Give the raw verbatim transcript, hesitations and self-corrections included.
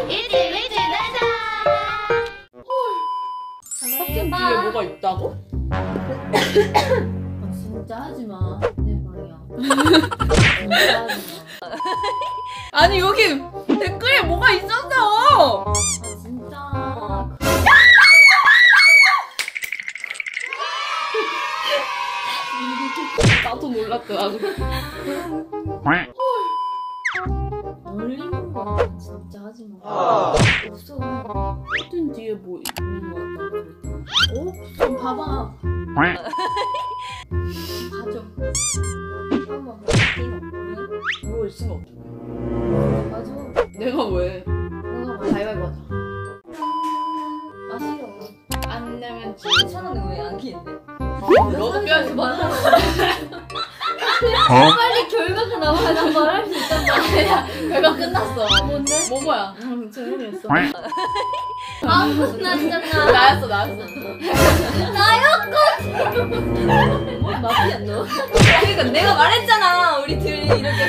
일찍 일찍 가자. 탑텐 뒤에 뭐가 있다고? 아, 진짜 하지마. 내 방이야. 진짜 하지마. 아니 여기 댓글에 뭐가 있었어. 아 진짜. 나도 놀랐더라. 놀리는 거 진짜 하지마. 없어. 탑텐 뒤에 뭐 있는 거 같다고. 어? 좀 봐봐. 봐줘. 한번 이거. 뭐 있으면 어떡해. 봐줘. 내가 왜? 뭔가 가위바위보 하자. 아 싫어. 안 내면 지. 천원은 왜 안 키는데? 너도 뼈에서 말하는 빨리 결과가 나와야 난 말할 수 있단 말이야. 결과 끝났어. 뭔데? 뭐뭐야? 응, 조용했어. 아무것도 나잖아. 나였어 나였어. 뭐 마피아 너? 그러니까 내가 말했잖아. 우리 둘이 이렇게